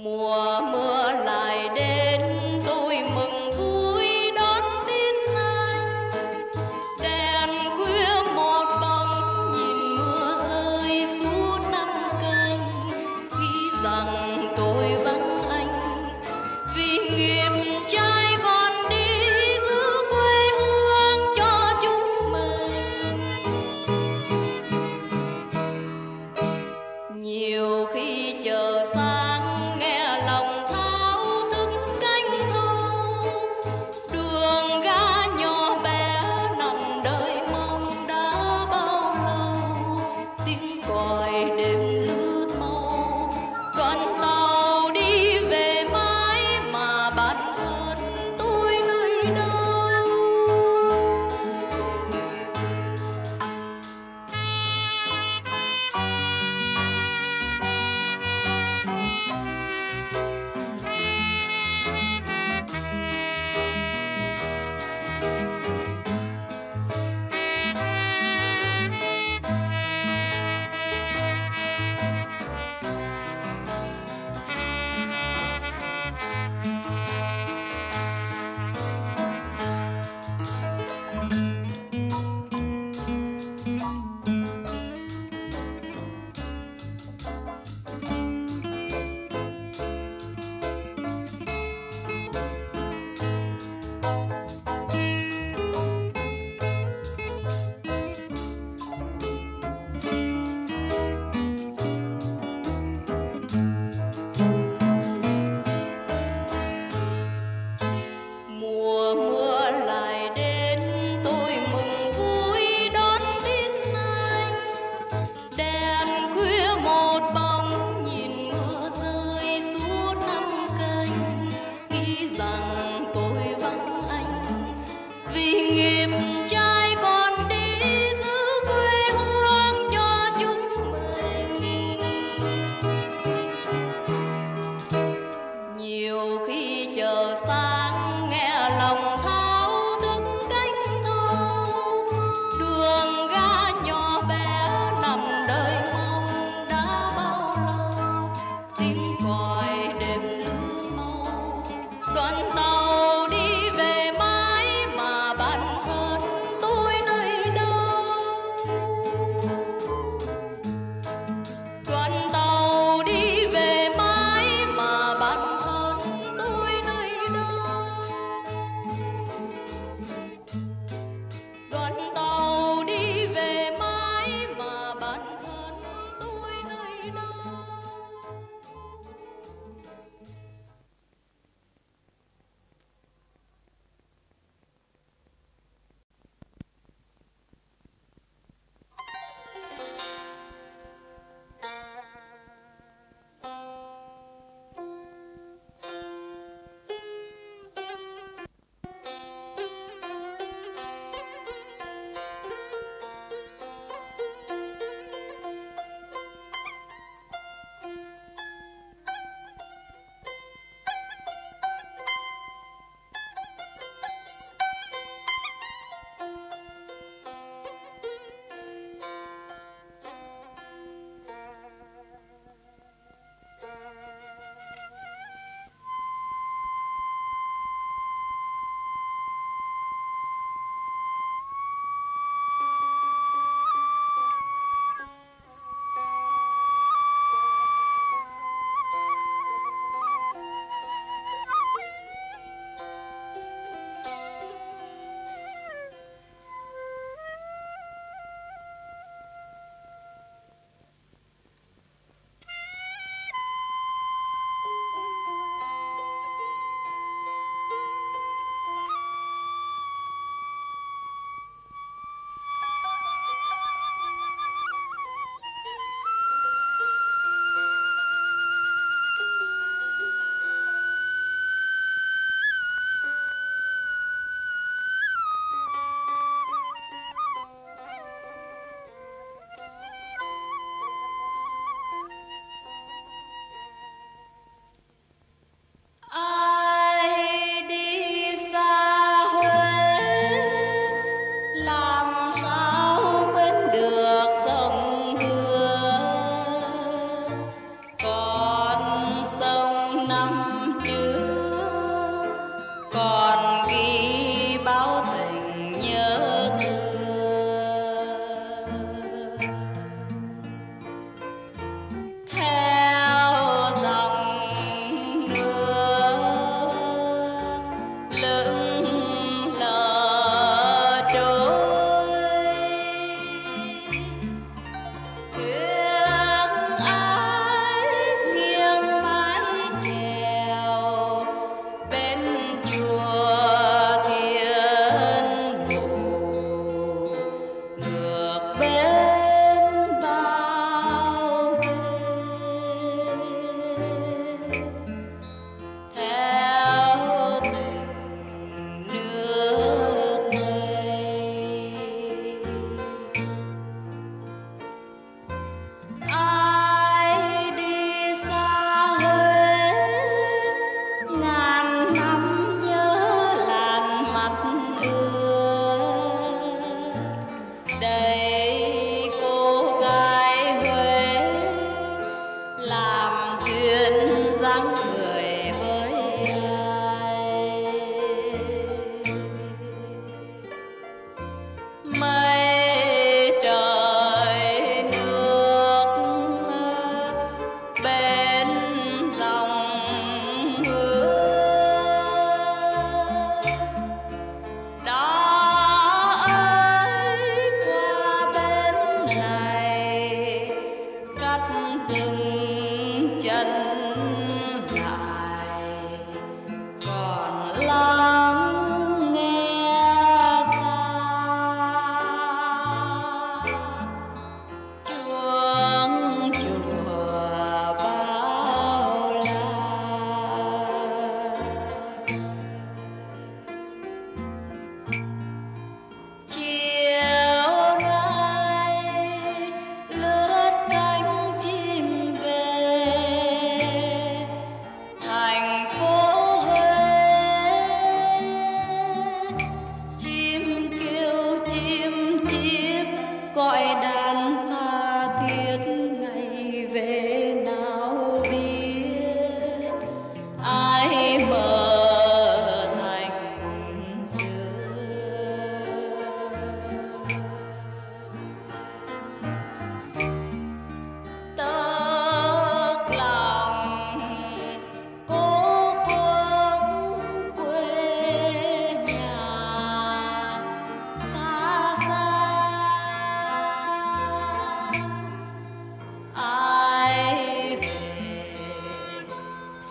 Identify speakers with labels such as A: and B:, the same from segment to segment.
A: Mùa mưa lại đến, tôi mừng vui đón tin anh. Đèn khuya một bóng, nhìn mưa rơi suốt năm canh, nghĩ rằng tôi vắng anh vì nghiệp trai còn đi giữ quê hương cho chúng mình. Nhiều khi chờ sáng nghe lòng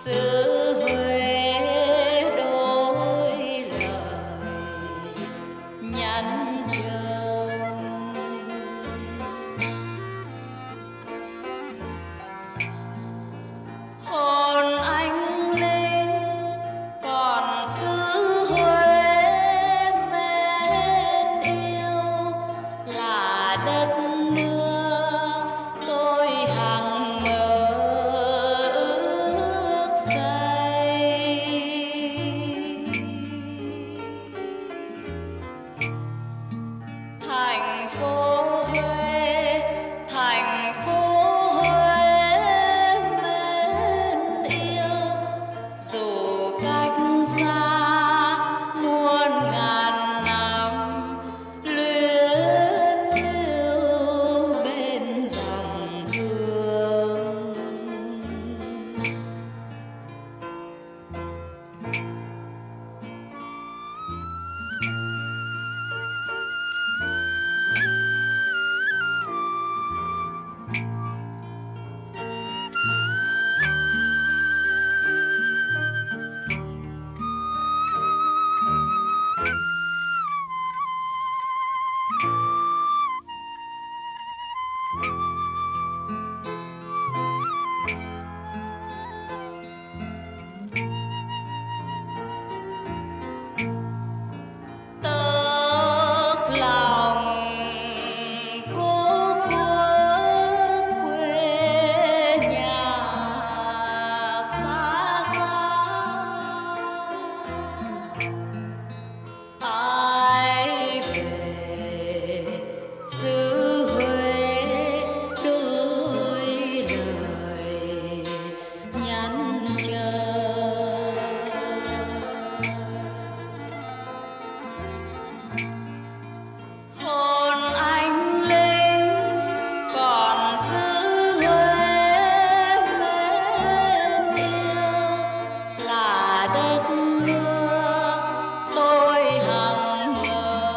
A: xứ Huế đôi lời nhắn chồng. Hồn anh linh còn xứ Huế mến yêu, là đất mưa tôi hằng mơ ước xây. Thành phố Huế, thành phố Huế mến yêu, dù cách xa muôn ngàn năm, luyến lưu bên dòng hương. Tớt lòng cố quốc quê nhà xa xa, ai về xứ Huế đôi lời nhắn chờ. Hồn anh linh còn xứ Huế mến yêu, là đất mưa tôi hằng mơ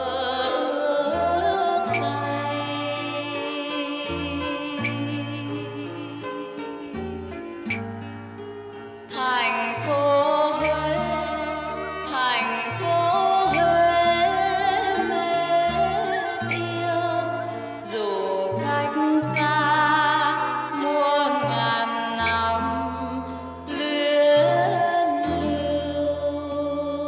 A: ước xây. Thành phố Huế, thành phố Huế mến yêu, dù cách xa muôn ngàn năm, luyến lưu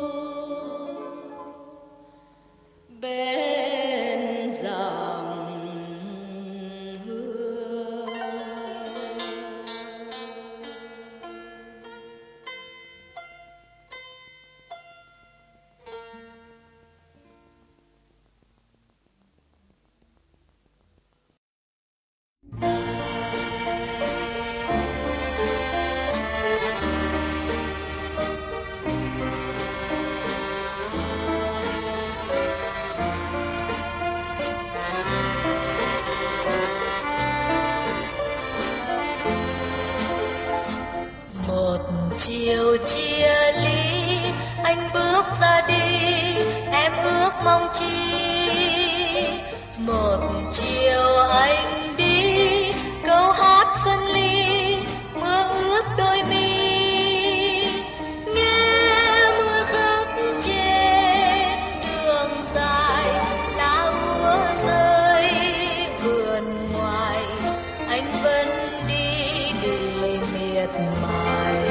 A: bên dòng hương.
B: Một chiều chia ly, anh bước ra đi, em ước mong chi. Một chiều anh đi, câu hát phân ly, mưa ướt đôi mi. Nghe mưa rớt trên đường dài, lá úa rơi vườn ngoài, anh vẫn đi đầy miệt mài.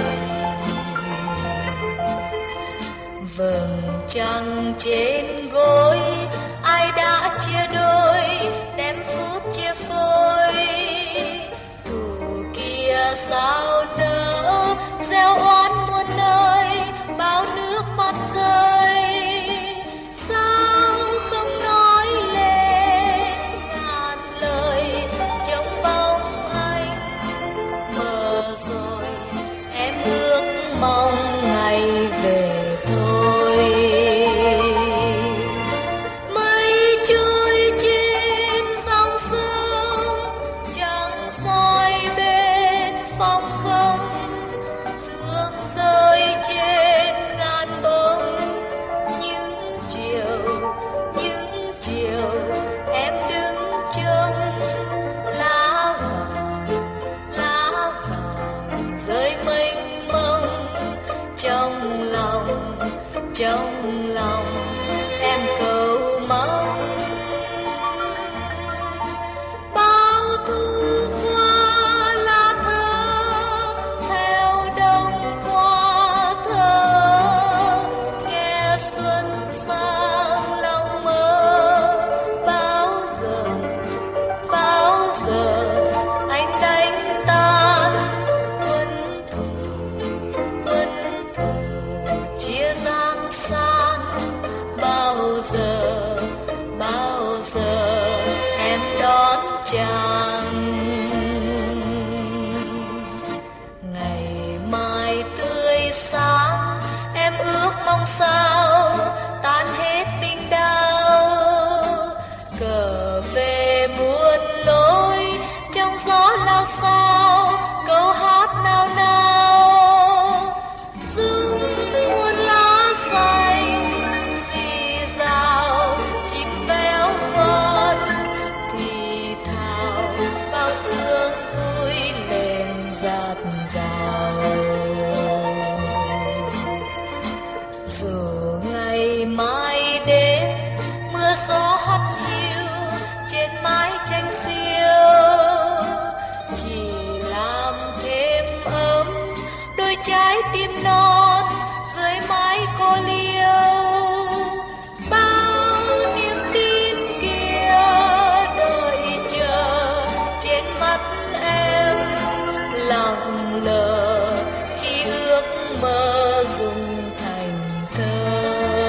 B: Vầng trăng trên gối, ai đã chia đôi, đem phút chia phôi. Thù kia sao nỡ, gieo oán muôn nơi, bao nước mắt rơi. Sao không nói lên ngàn lời, trong bóng anh mờ rồi, em ước mong ngày về thôi. Mây trôi trên dòng sông, trăng soi bên phòng không. Sương rơi trên ngàn bông, những chiều em đứng trông lá vàng rơi mây. trong lòng em cầu mong. Bao thu qua lá thơ theo đông qua thơ, nghe xuân sang lòng mơ. Bao giờ anh đánh tan quân thù chia giang san. Bao giờ em đón chàng. Ngày mai tươi sáng em ước mong sao tan hết tình đau. Cờ về muôn lối trong gió lao sao, câu hát nao nao rung muôn lá xanh rì rào. Chim véo von thì thào bao sương vui lên dạt dào. Dù ngày mai đến mưa gió hắt hiu trên mái tranh xiêu, chỉ làm thêm ấm đôi trái tim non dưới mái cô liêu. Bao niềm tin kia đợi chờ trên mắt em lặng lờ khi ước mơ dùng thành thơ.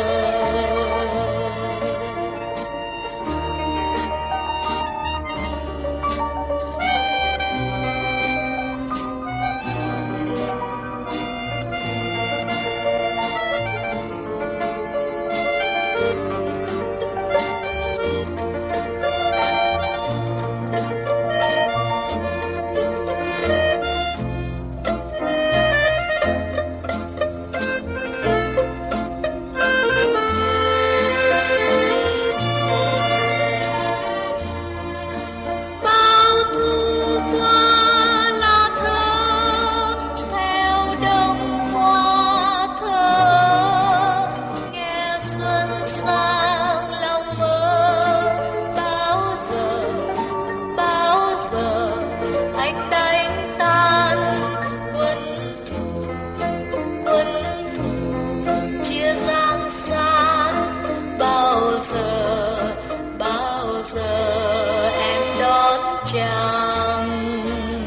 B: Bao giờ em đón chàng.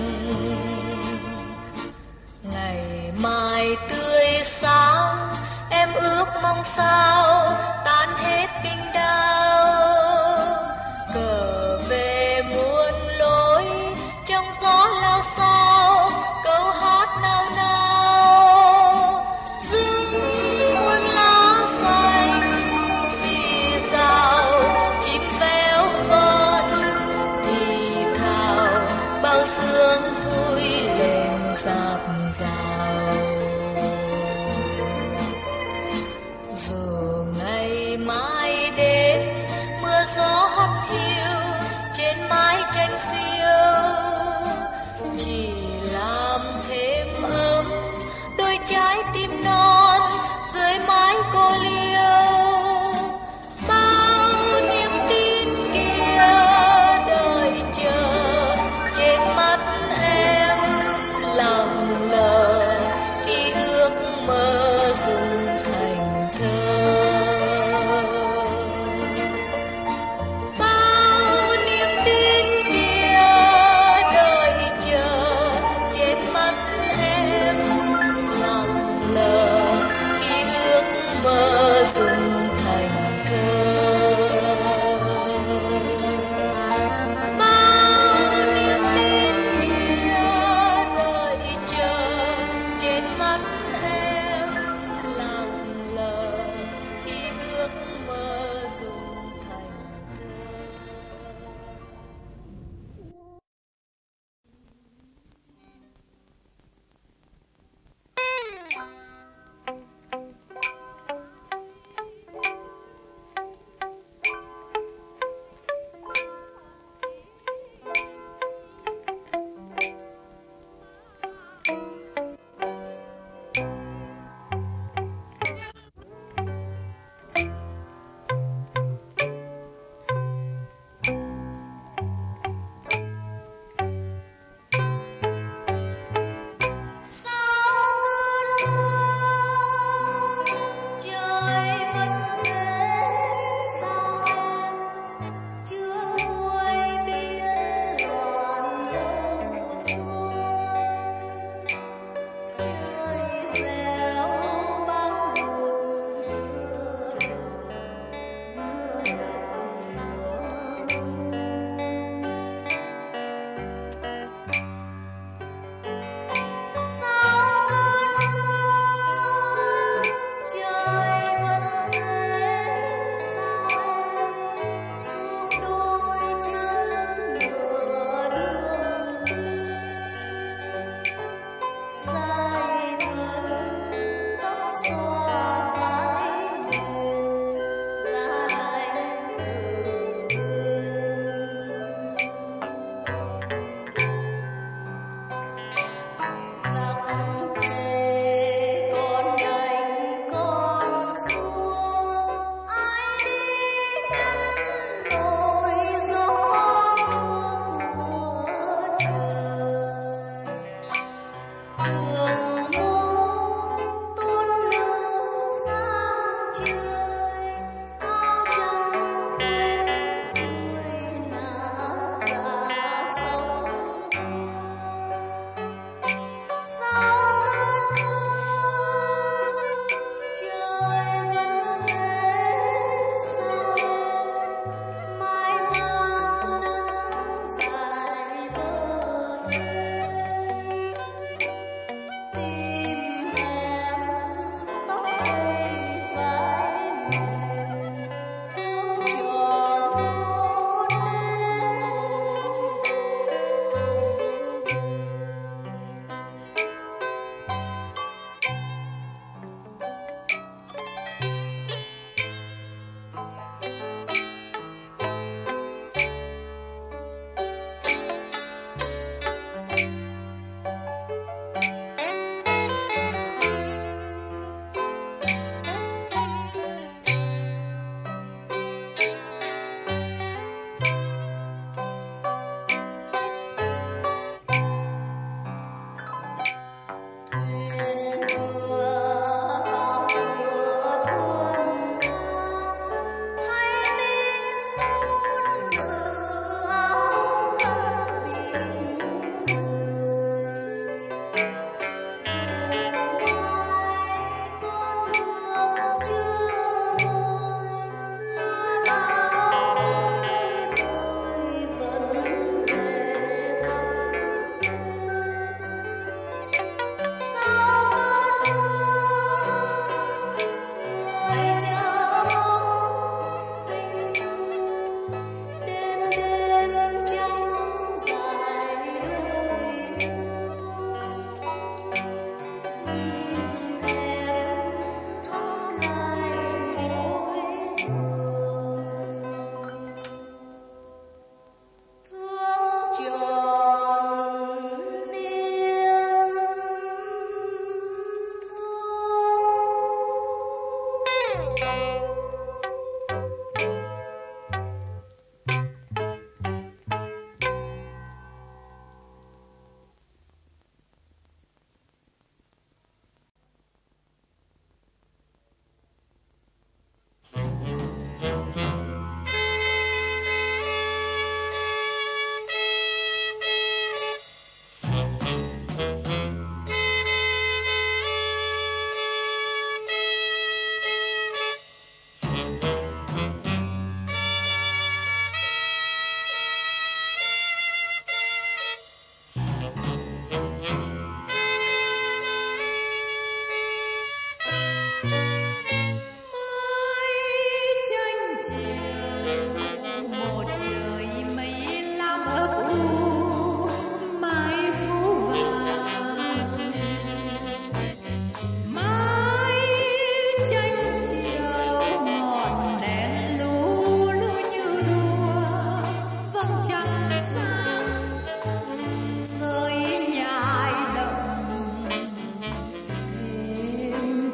B: Ngày mai tươi sáng em ước mong sao tan hết tình đau. Cờ về muôn lối trong gió lao sao, câu hát nao nao rung muôn lá xanh rì rào. Chim véo von thì thào bao sương vui lên dạt dào. Dù ngày mai đến mưa gió hắt hiu trên mái tranh xiêu, chỉ làm thêm ấm đôi trái tim non dưới mái cô liêu. Bao niềm tin kia đợi chờ trên mắt em lặng lờ khi ước mơ dùng thành thơ. Bao niềm tin kia đợi chờ trên mắt em lặng lờ khi ước mơ dùng thành thơ. Bao niềm tin kia đợi chờ trên mắt em lặng lờ khi ước mơ dùng thành thơ.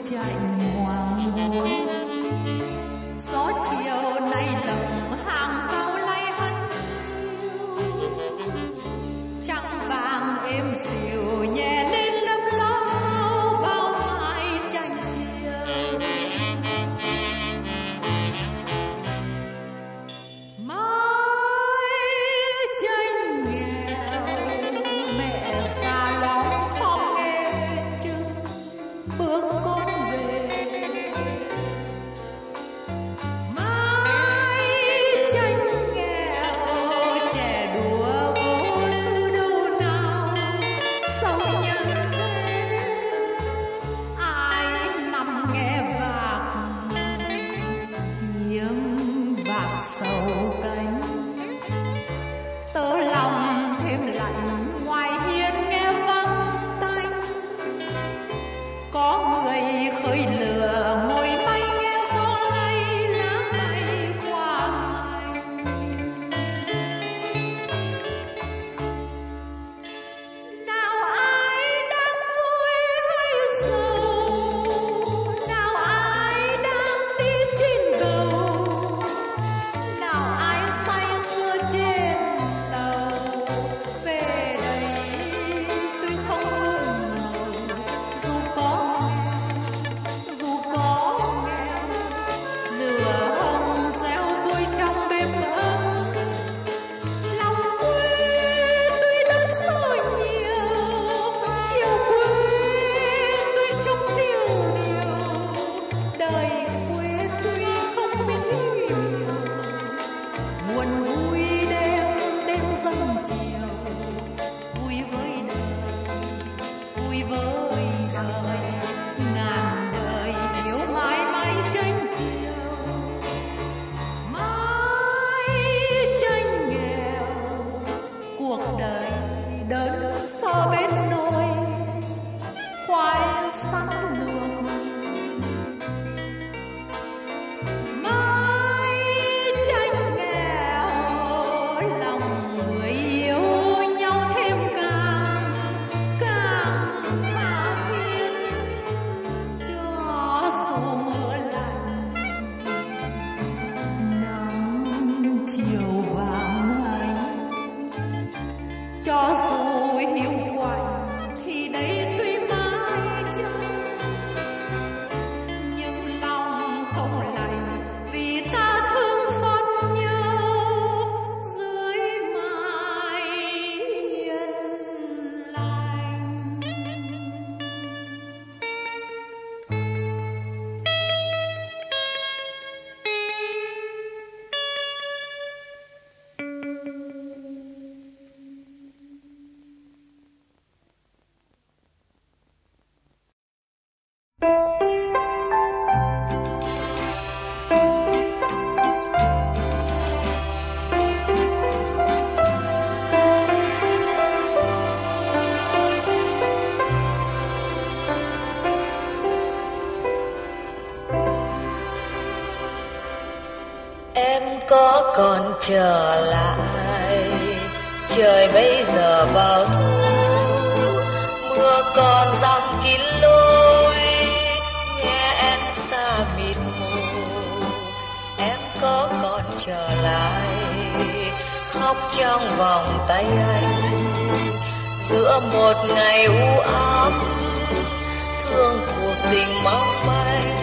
C: chạy hoàng hôn. Gió chiều nay lộng hàng cao lay hắt trăng vàng êm dịu nhẹ lên lấp ló sau bao mái tranh chiều. Mái tranh nghèo mẹ già lóng không nghe chừng bước con về. Mái tranh nghèo trẻ đùa vô tư đâu nào sống nhân thế. Ai nằm nghe vạc tiếng vạc sầu cánh, tớ lòng thêm lạnh ngoài hiên nghe vắng tanh. Có người khơi lửa ngồi may nghe gió lay lá bay qua hành. Nào ai đang vui hay sầu, nào ai đang đi trên cầu, nào ai say sưa trên tàu. Về đây tôi không mơ màu, dù có nghèo, lửa hồng reo vui trong bếp ấm. Lòng quê tuy đất sôi nhiều, chiều quê tuy trông tiêu điều. Đời quê tuy không mỹ miều, buồn vui đêm đêm dâng chiều. Vui với đời, vui với đời, ngàn đời yêu mãi mãi tranh chiều. Mãi tranh nghèo cuộc đời đơn so bên nồi khoai sắn luộc. Mãi tranh nghèo lòng người yêu nhau thêm càng tha thiết. Cho dù mưa lạnh nắng chiều vàng hành, cho dù hiu quạnh thì đây tuy mãi tranh. Nhưng lòng không lạnh vì ta thương xót nhau dưới mái hiên lành.
B: Em có còn trở lại, trời bây giờ vào thu, mưa còn giăng kín lối, nghe em xa mịt mù. Em có còn trở lại, khóc trong vòng tay anh, giữa một ngày u ám, thương cuộc tình mong manh.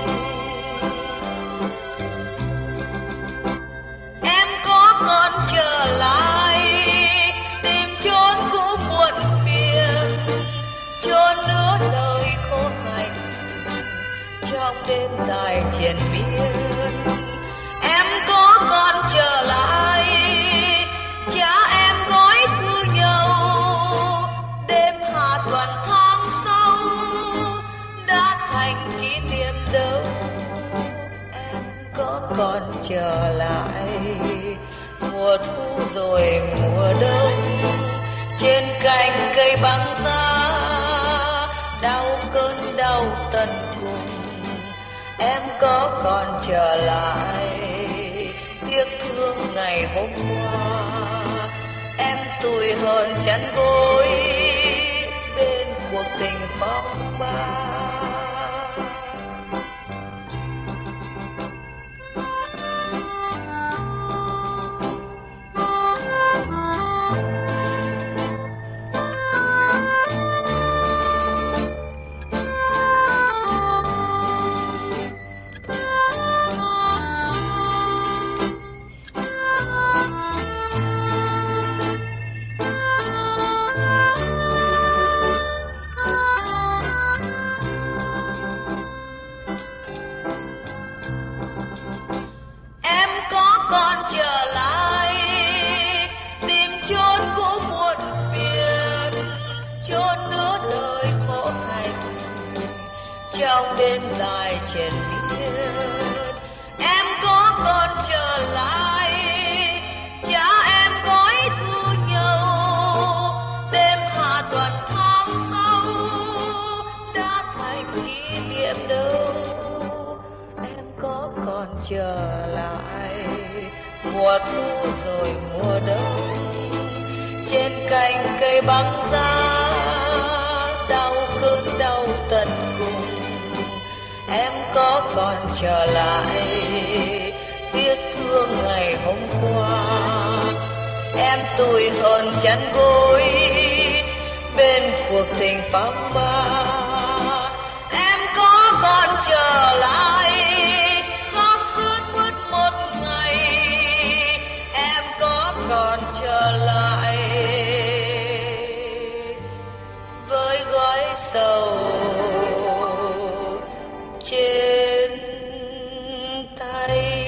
B: Con trở lại tìm chốn cũ muộn phiền, chốn nữa đời khô hành trong đêm dài triền miên. Em có con trở lại, cha em gói thư nhầu, đêm hạ tuần tháng sau đã thành kỷ niệm đâu. Em có còn trở lại, mùa thu rồi mùa đông, trên cành cây băng giá đau cơn đau tận cùng. Em có còn trở lại, tiếc thương ngày hôm qua. Em tủi hờn chăn gối bên cuộc tình phong ba. trong đêm dài trên biển. Em có còn trở lại, cha em gói thu nhau, đêm hạ tuần tháng sau đã thành kỷ niệm đâu. Em có còn trở lại, mùa thu rồi mùa đông, trên cành cây băng giá đau cơn đau tận cùng. Em có còn trở lại, tiếc thương ngày hôm qua. Em tủi hờn chăn gối bên cuộc tình phong ba. Em có còn trở lại, khóc sướt mướt một ngày. Em có còn trở lại với gói sầu trên tay.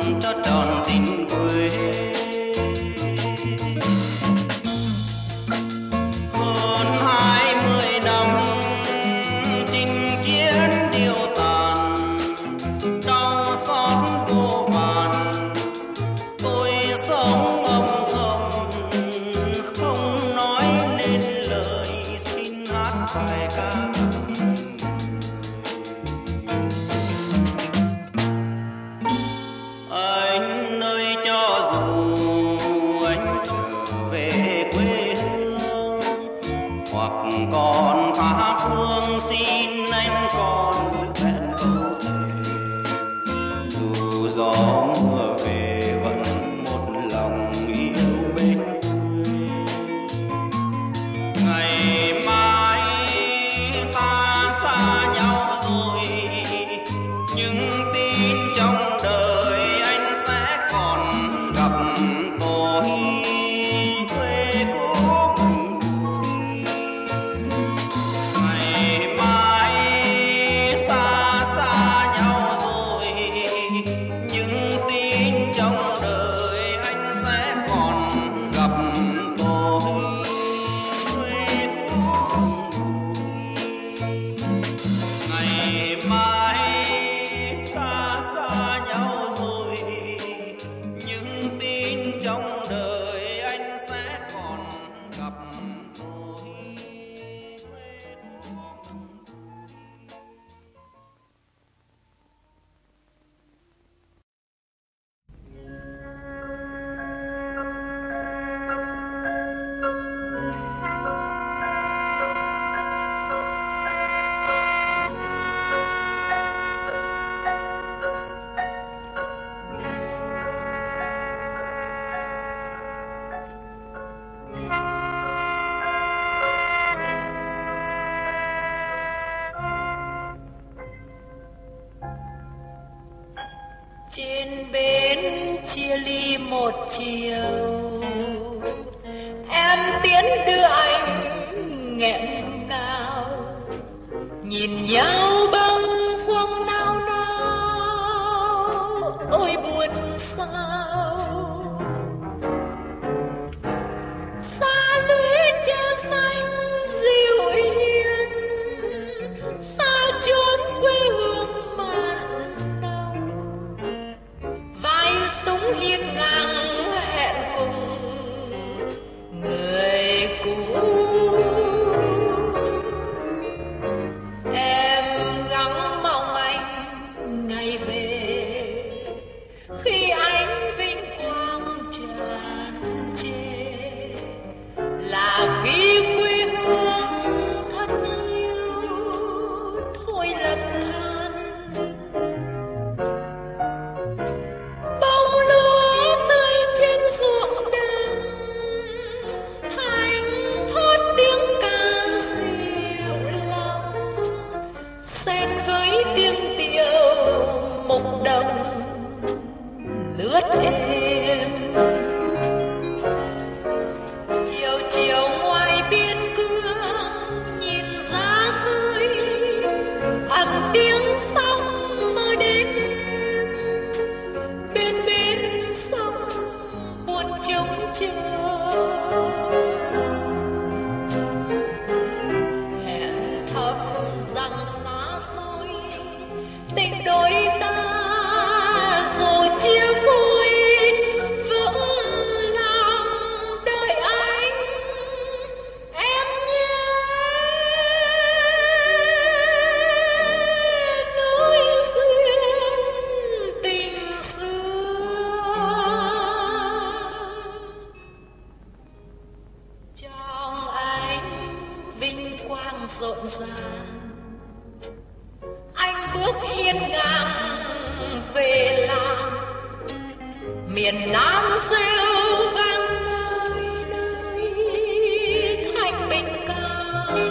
D: cho tròn tình quê. Hơn 20 năm chinh chiến điêu tàn, đau xót vô vàn, tôi sống âm thầm không nói nên lời, xin hát bài ca tặng anh ơi. Cho dù anh trở về quê hương hoặc còn tha phương, xin anh còn giữ hẹn câu thề. Dù gió mưa về vẫn một lòng yêu bên quê. Ngày mai ta xa nhau rồi, nhưng tin trong đời anh sẽ còn gặp tôi quê cũ mình vui. Ngày mai ta xa nhau rồi, nhưng tin trong đời anh sẽ còn gặp tôi quê cũ mình vui. Ngày mai ta xa nhau rồi, nhưng tin trong đời anh sẽ còn gặp tôi quê cũ mình vui.
B: Trên bến chia ly một chiều, em tiến đưa anh nghẹn ngào, nhìn nhau bâng khuâng nao nao, ôi buồn sao. Xa lưới cha xanh dịu yên, xa chốn quê hương mặn nồng, vai súng hiên ngang hẹn cùng người cũ. Em gắng mong anh ngày về, khi anh vinh quang tràn trề, là khi quê hương thật nhiều thôi lầm than. Bông lúa tươi trên ruộng đồng, thành thót tiếng ca dịu lòng, xen với tiếng tiều mục đồng lướt êm. Chiều chiều ngoài biên cương nhìn ra khơi, ầm tiếng sóng mơ đến bên bên sông buồn trông chờ. Hẹn thầm rằng xa xôi tình đôi ta, dù chia vui vẫn lòng đợi anh em nhé. Nối duyên tình xưa trong anh vinh quang rộn ràng, anh bước hiên ngang về làng miền Nam reo vang nơi nơi thanh bình ca.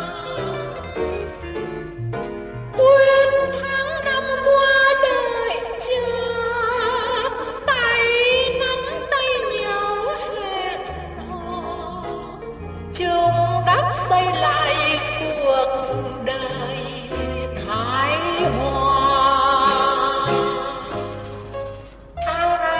B: Quên tháng năm qua đợi chờ, tay nắm tay nhau hẹn hò, chung đắp xây lại cuộc đời thái hòa.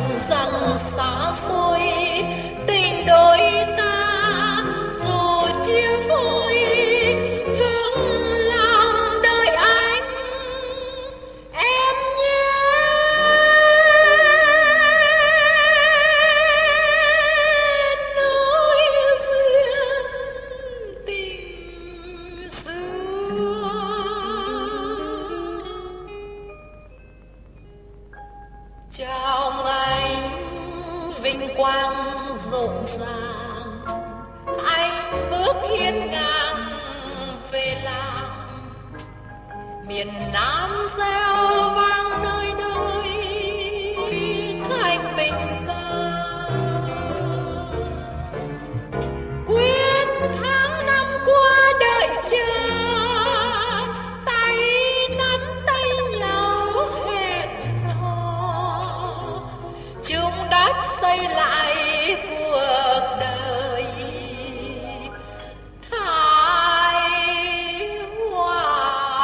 B: rằng xa xôi tình đôi ta dù chia phôi vẫn lòng đợi anh em nhé. Nối duyên tình xưa chào anh vinh quang rộn ràng, anh bước hiên ngang về làng miền Nam reo vang nơi nơi thanh bình ca. Quyến tháng năm qua đợi chờ, tay nắm tay nhau hẹn hò, chung đắp xây lại cuộc đời thái hòa.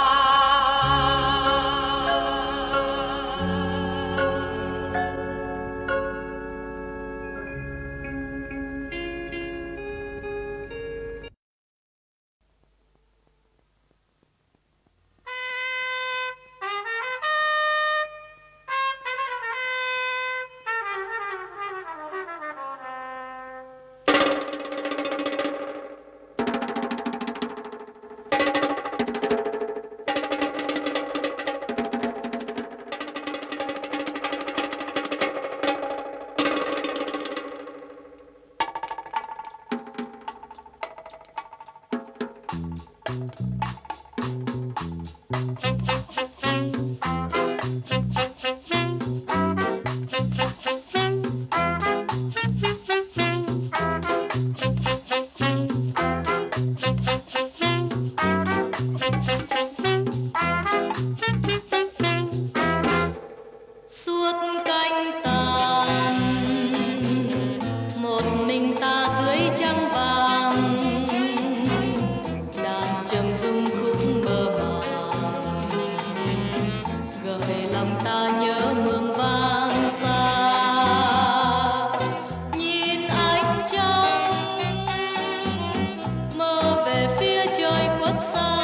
A: Suốt cánh tàn một mình ta dưới trăng vàng, đàn trầm rung khúc mơ màng gợi lòng ta nhớ mương vang xa. Nhìn ánh trăng mơ về phía trời khuất xa,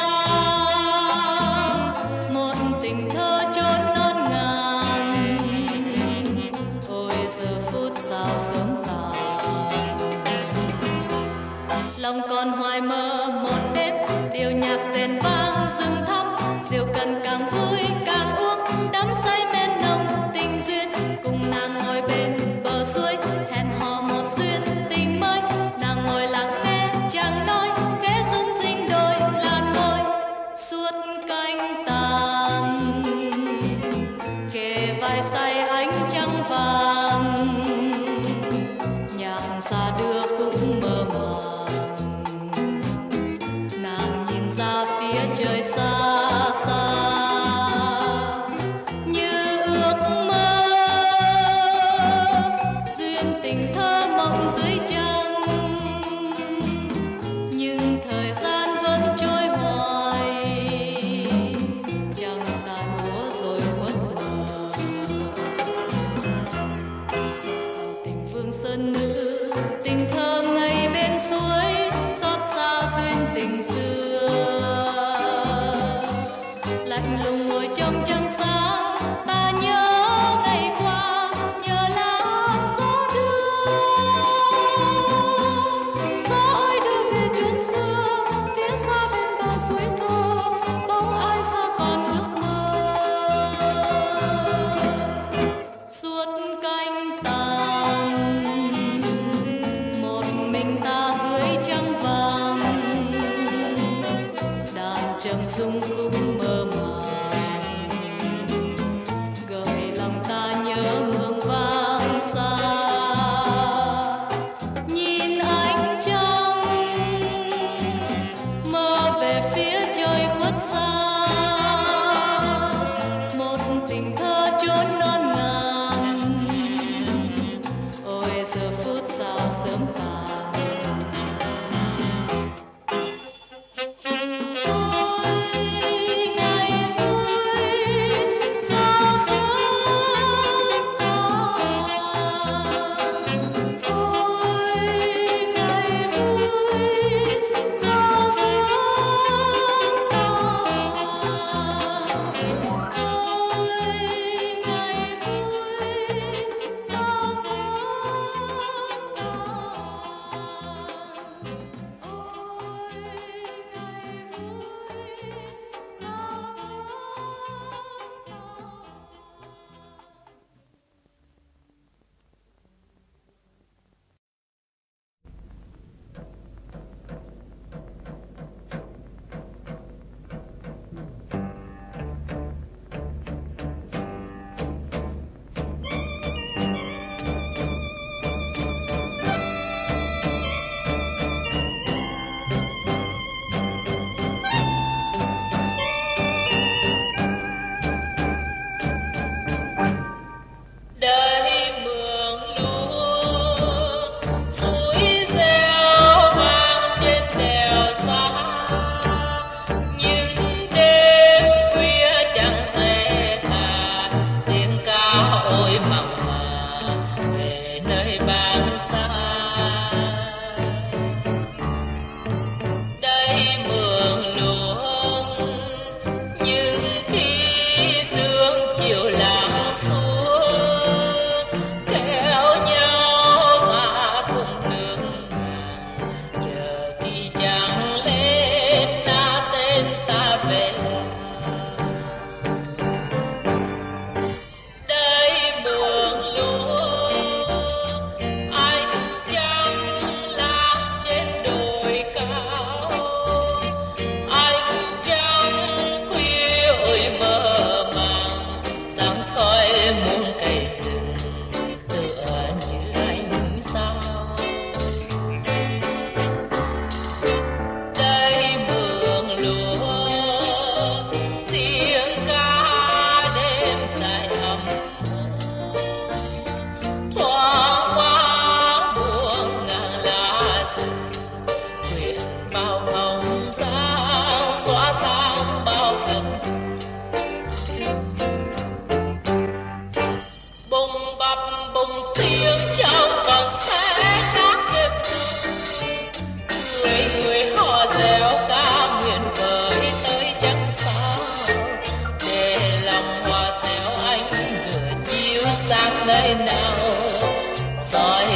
A: một tình thơ chốn non ngàn, ôi giờ phút sao sớm tàn. Lòng còn hoài mơ một đêm điệu nhạc rền vang rừng thăm, rượu cần càng vui càng uống đắm say men nồng tình duyên, cùng nàng ngồi bên bờ suối hẹn hò một duyên tình mới. Nàng ngồi lặng nghe chàng nói khẽ rung rinh đôi làn môi. Suốt cánh tàn kề vai say ánh trăng vàng, nhạc xa đưa khúc mơ màng. Nàng nhìn ra phía trời xa xa như ước mơ, duyên tình thơ mộng dưới trăng. Nhưng thời gian vẫn trôi hoài, chẳng tàn úa rồi khuất mờ. Dạo tình vương sơn nữ, tình thơ ngây bên suối, xót xa duyên tình xưa. Lạnh lùng ngồi trong trăng sáng, ta nhớ ngày qua, nhớ làn gió đưa. Gió ơi đưa về chốn xưa, phía xa bên bờ suối thơ, bóng ai xa còn ước mơ. Suốt cánh tàn một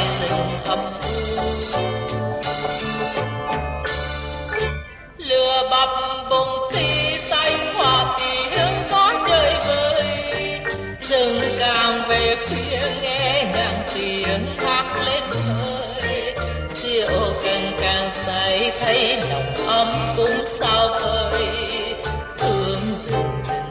B: rừng âm lừa bập bùng khi tay hòa tiếng gió chơi vơi, rừng càng về khuya nghe ngàn tiếng hát lên hơi, rượu càng say thấy lòng ấm cũng sao vơi, thương rừng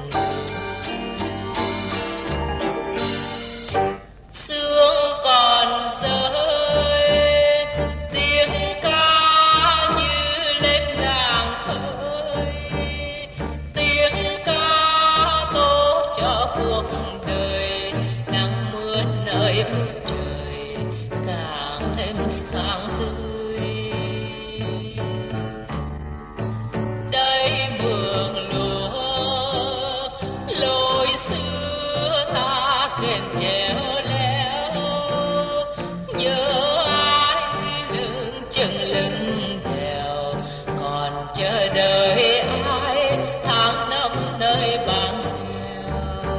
B: sương còn rơi tiếng ca như lên ngàn khơi, tiếng ca tố cho cuộc đời nắng mưa nơi bầu trời càng thêm sáng tươi. Đây mường lúa lối xưa ta kèn chéo léo, nhớ ai lưng chừng lưng đèo, còn chờ đợi ai tháng năm nơi bang nghèo.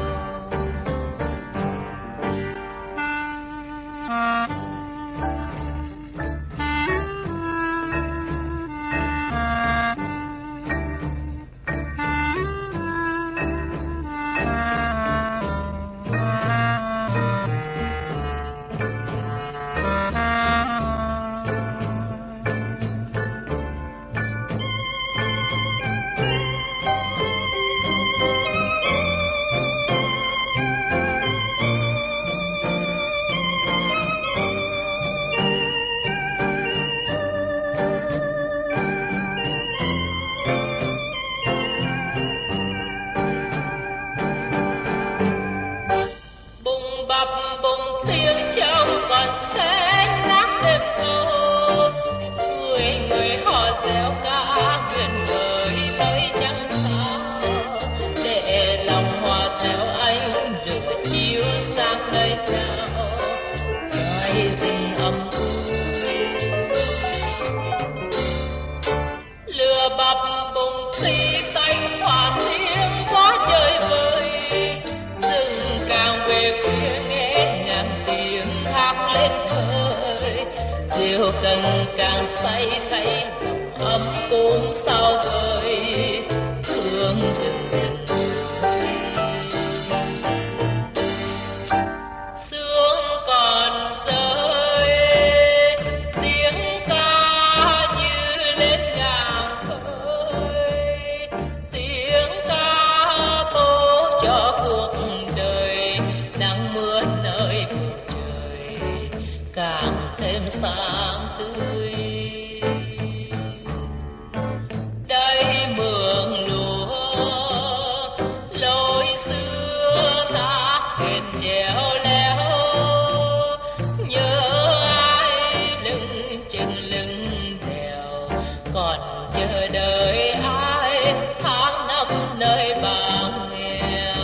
B: Bùng bập bùng tiếng trong còn sẽ nát đêm thâu, người họ reo ca nguyện vời tới trăng sao, để lòng hòa theo anh lửa chiếu sáng nơi nào, ngoài rừng âm u lừa bập bùng khi tanh hòa tiếng gió chơi vơi, rừng càng về khuya nghe ngàn tiếng hát lên khơi, rượu càng say thấy lòng ấm cũng sao vơi, thương rừng sương còn rơi tiếng ca như lên ngàn khơi, tiếng ca tố cho cuộc đời nắng mưa nơi bầu trời càng thêm sáng tươi. Đây mường lúa lối xưa ta kèn chéo léo, nhớ ai lưng chừng lưng đèo, còn chờ đợi ai tháng năm nơi bang nghèo.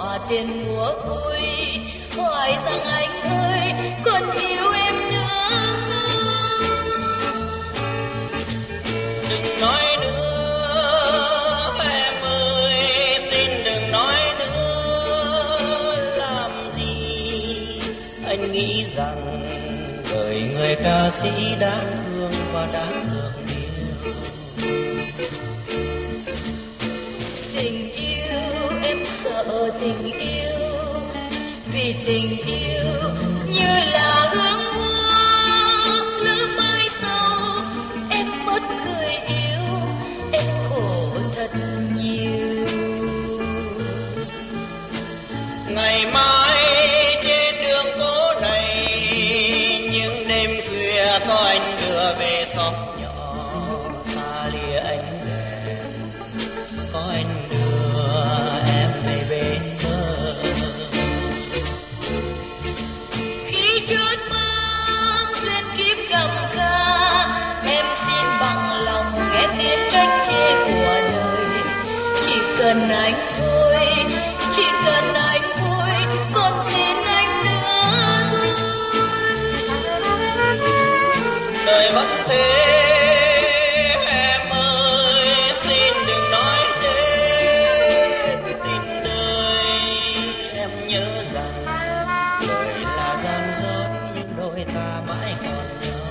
B: quà tiền múa vui, hỏi rằng anh ơi còn yêu em nữa.
D: Đừng nói nữa em ơi, xin đừng nói nữa. Làm gì anh nghĩ rằng đời người ca sĩ đáng thương và đáng được yêu.
B: Tình yêu em sợ tình yêu, vì tình yêu như là hương hoa lỡ mai sau. Em mất người yêu, em khổ thật nhiều.
D: Ngày mai trên đường phố này, những đêm khuya có anh đưa về xóm nhỏ xa lìa ánh đèn, có anh đưa em về bên bờ.
B: Khi chợt mang duyên kiếp cầm ca, em xin bằng lòng nghe tiếng trách chê của đời. Chỉ cần anh thôi, chỉ cần anh thôi, còn tin anh nữa thôi.
D: Đời vẫn thế em ơi, xin đừng nói đến tình đời. Em nhớ rằng đời là gian dối, nhưng đôi ta mãi còn nhau.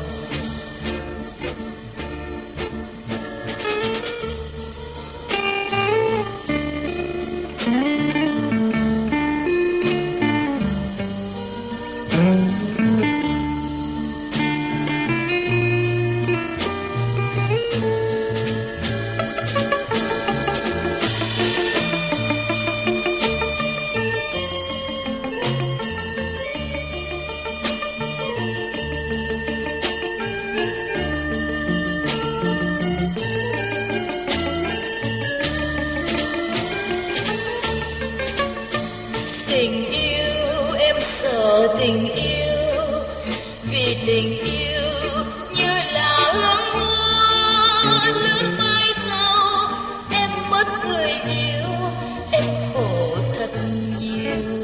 B: Tình yêu em sợ tình yêu, vì tình yêu như là hương hoa lỡ mai sau. Em mất người yêu, em khổ thật nhiều.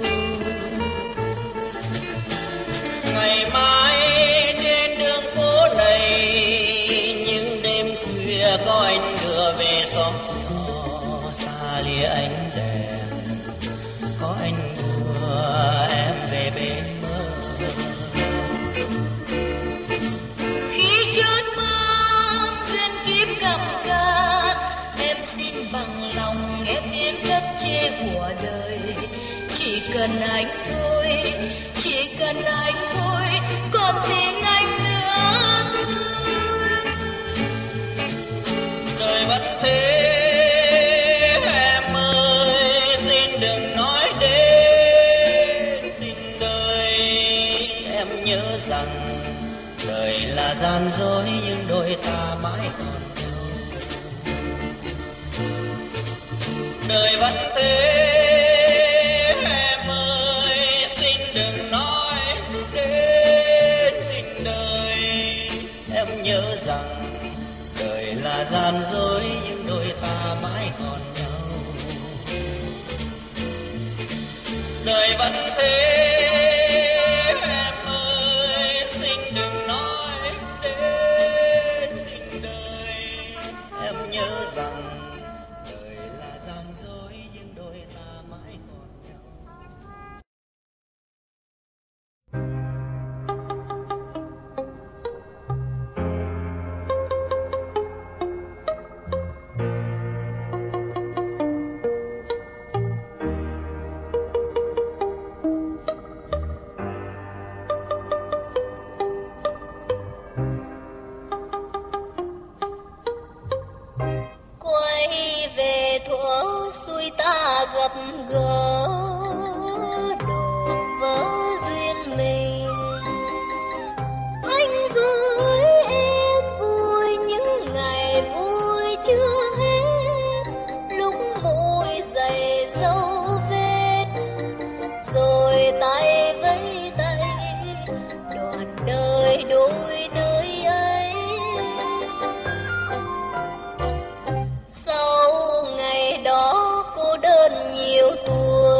D: Ngày mai trên đường phố này, những đêm khuya có anh đưa về xóm nhỏ xa lìa ánh đèn, có anh đưa em về bên bờ.
B: Khi chợt mang duyên kiếp cầm ca, em xin bằng lòng nghe tiếng trách chê của đời. Chỉ cần anh thôi, chỉ cần anh thôi, còn tin anh nữa thôi.
D: Đời vẫn thế em ơi, xin đừng nói đến tình đời. Em nhớ rằng đời là gian dối, nhưng đôi ta mãi còn nhau. Đời vẫn thế em ơi, xin đừng nói đến tình đời. Em nhớ rằng đời là gian dối, nhưng đôi ta mãi còn nhau. Đời vẫn thế em ơi, xin đừng nói đến tình đời. Em nhớ rằng đời là gian dối, nhưng đôi ta mãi còn nhau.
B: Quay về thuở xuôi ta gặp gỡ, đổ vỡ duyên mình. Anh gửi em vui những ngày vui chưa hết, lúc môi dày dấu vết, rồi tay vẫy tay đoạn đời đôi nơi ấy. Sau ngày đó cô đơn nhiều tuổi,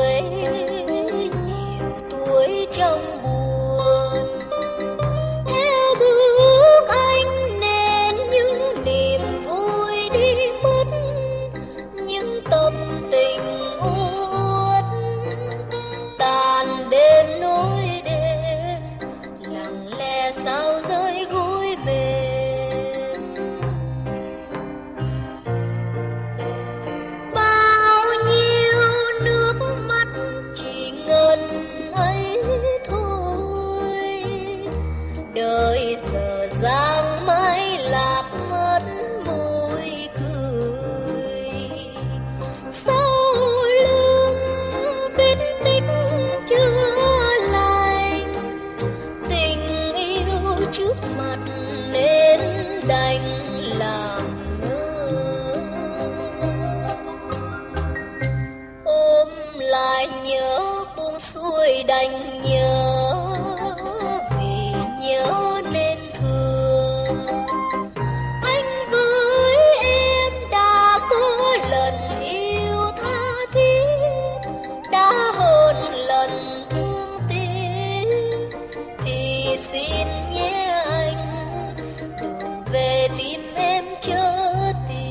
B: lại nhớ buông xuôi đành nhớ, vì nhớ nên thương. Anh với em đã có lần yêu tha thiết, đã hơn lần thương tiếc, thì xin nhé anh đường về tìm em chớ tìm.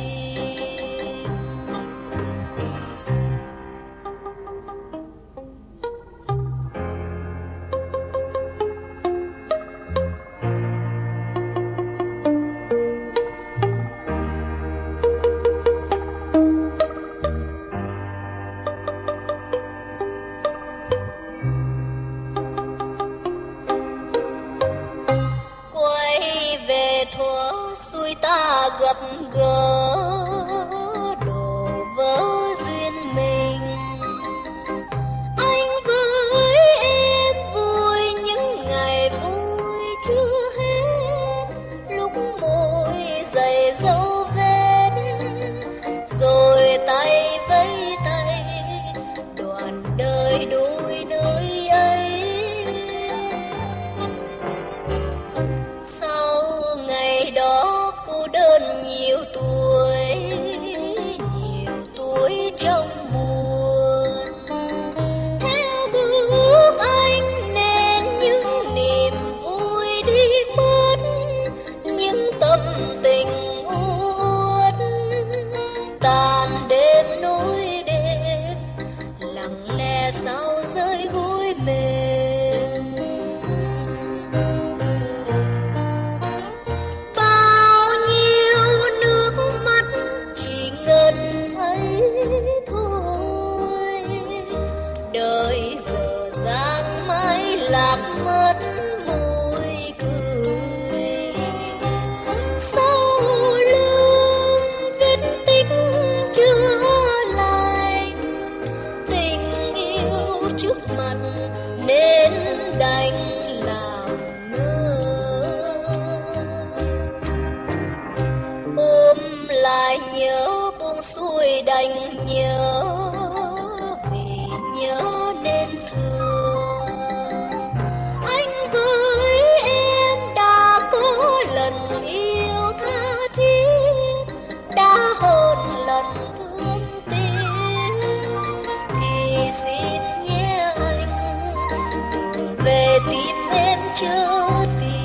B: Quay về thuở xuôi ta gặp gỡ, đổ vỡ duyên mình. Anh với em vui những ngày vui chưa hết, lúc môi dày dấu vết, rồi tay vẫy tay đoạn đời đôi nơi ấy. Sau ngày đó cô đơn nhiều tuổi trong buồn, theo bước anh nên những niềm vui đi mất, những tâm tình uất tàn đêm nối đêm, lặng lẽ sau rơi gối mềm. Bao nhiêu nước mắt chỉ ngần ấy thôi, đời dở dang mãi lạc mất môi cười. Sau lưng vết tích chưa lành, tình yêu trước mặt nên đành làm ngơ. Ôm lại nhớ buông xuôi đành nhớ, vì nhớ nên thương. Anh với em đã có lần yêu tha thiết, đã hơn lần thương tiếc, thì xin nhé anh đường về tìm em chớ tìm.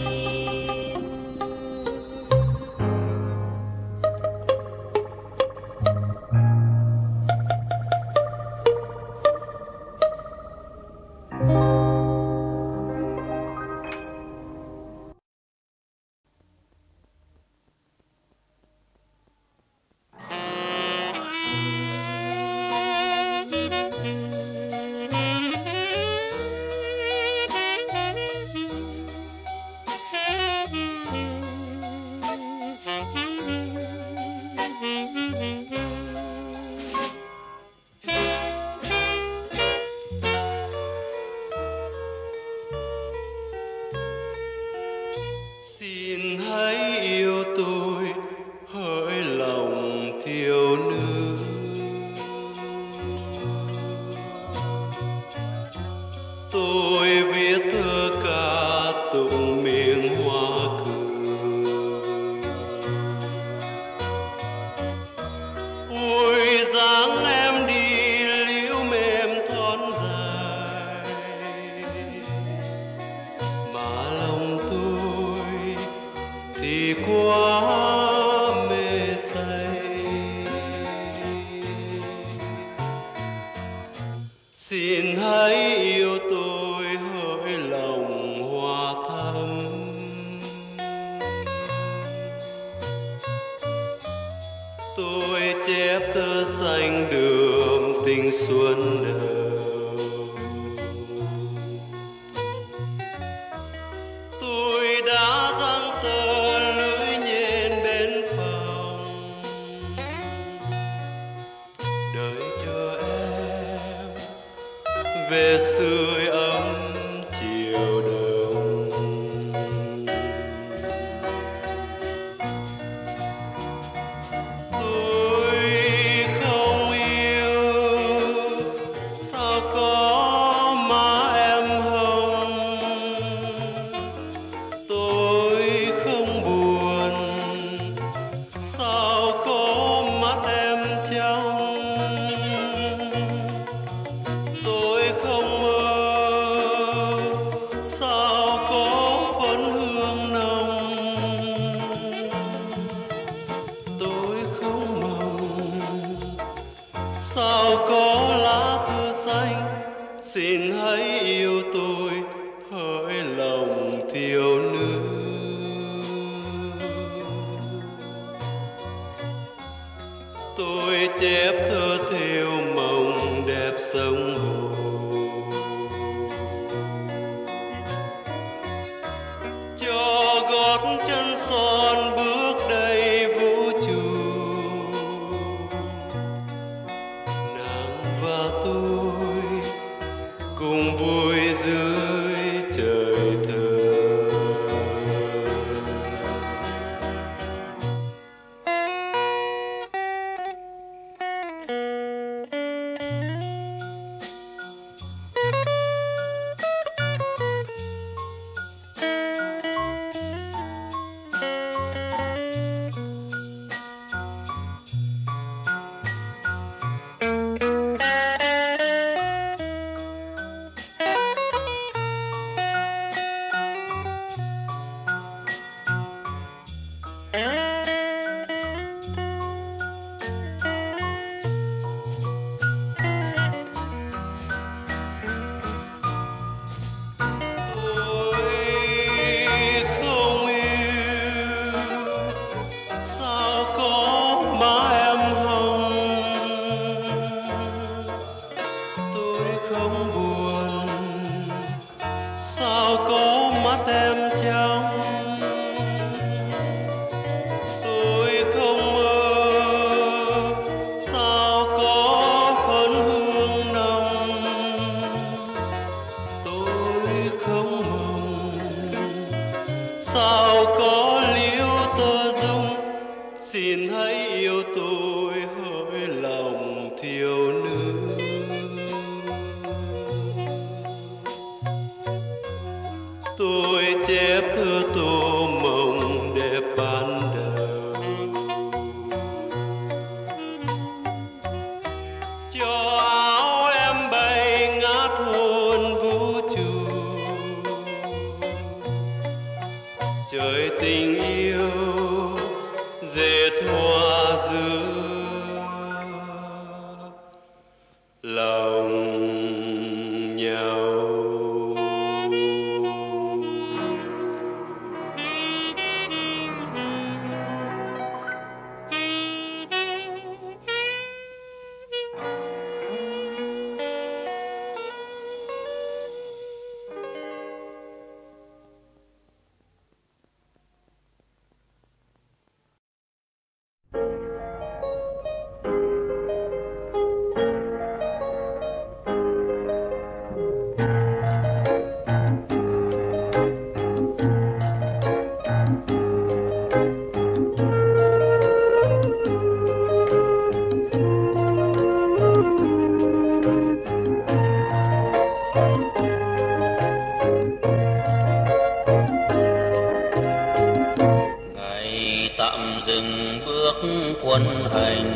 E: Xin hãy yêu tôi hỡi lòng thiếu nữ, tôi viết thơ ca tụng miền hoa cười. Ôi dáng em đi liễu mềm thon dài, mà lòng tôi thì quá mê say. Xin hãy yêu tôi hỡi lòng hoa thắm, tôi chép thơ xanh đường tình xuân đầu. Tôi đã giăng tờ lưỡi nhện bên phòng, đợi chờ em về sưởi ấm chiều đông. Tôi không yêu sao xin hãy yêu tôi hỡi lòng thiếu nữ. Tôi chép thơ thêu mộng đẹp sông hồ, cho gót chân son bước đầy vũ trụ. Nàng và tôi cùng vui dưới trời thơ. Sao có liễu tơ dung, xin hãy yêu tôi hỡi lòng thiếu nữ. Tôi chép thơ tô mộng đẹp ban đầu, cho áo em bay ngát hồn vũ trụ. Trời tình yêu dệt hoa giữa lòng nhau.
D: Dừng bước quân hành,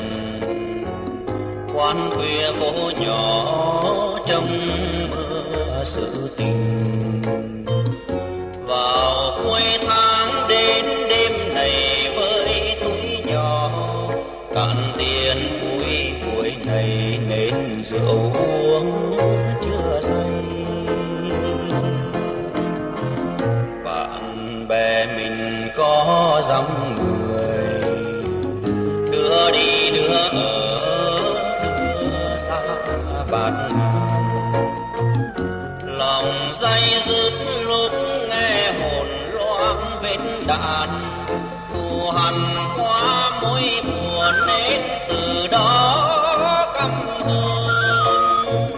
D: quan khuya phố nhỏ trong mưa sự tình. Vào cuối tháng đến đêm này với túi nhỏ, cạn tiền cuối buổi này nên rượu uống chưa say. Bạn bè mình có dăm người, đưa đi đưa ở đưa xa bạt ngàn. Lòng day dứt lúc nghe hồn loáng vết đạn, thù hằn qua mối buồn nên từ đó căm hờn.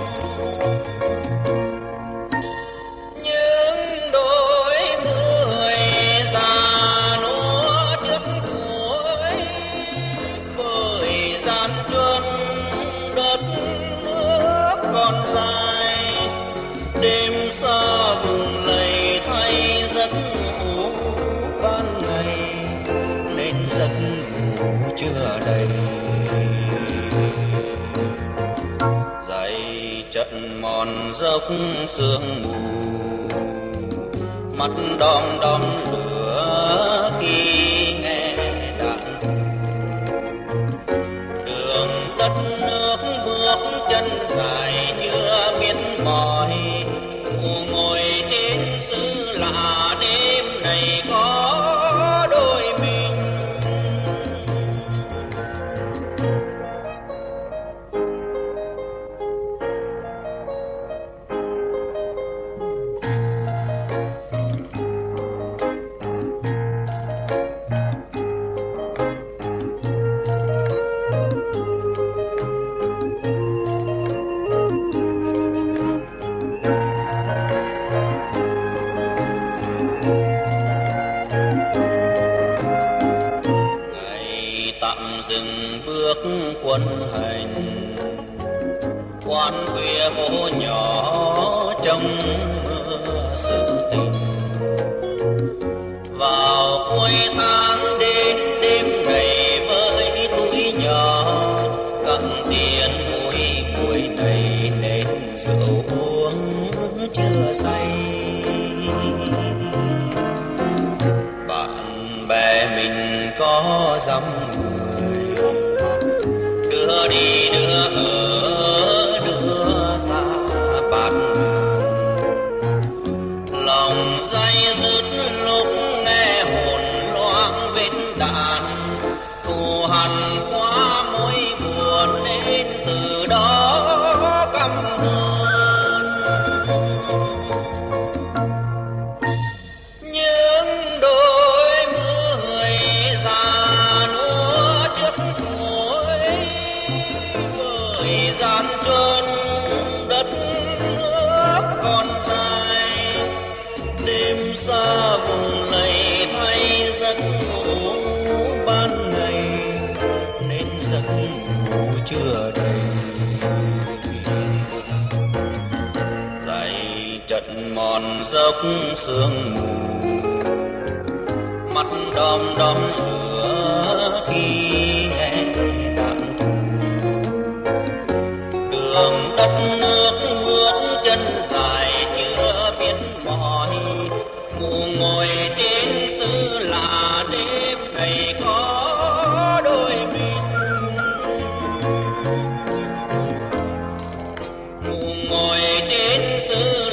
D: Những đôi người già nua trước tuổi, bởi gian truân đất nước còn dài. Đêm xa vùng lầy thay giấc ngủ ban ngày, nên giấc ngủ chưa đầy. Dày trận mòn dốc sương mù, mắt đom đóm lửa khi nghe đạn. Đường đất nước bước chân dài chưa biết mỏi. Ngủ ngồi trên xứ lạ đêm này có đôi mình. Dừng bước quân hành, quan khuya phố nhỏ trong mưa sự tình. Vào cuối tháng đến đêm này với túi nhỏ, cầm tiền vui buổi này nên rượu uống chưa say. Bạn bè mình có dăm đưa đi đưa ở đưa xa bát ngàn. Lòng day dứt lúc nghe hồn loáng vết đạn, thù hằn quá mối buồn nên từ đó căm hờn. Những đôi mươi già núa trước gian trơn đất nước còn dài. Đêm xa vùng lầy thay giấc ngủ ban ngày nên giấc ngủ chưa đầy. Dày trận mòn dốc sương mù, mắt đom đóm lửa khi nghe đạn thù. Đường đất nước bước chân dài chưa biết mỏi. Ngủ ngồi trên xứ lạ đêm này có đôi mình. Ngủ ngồi trên xứ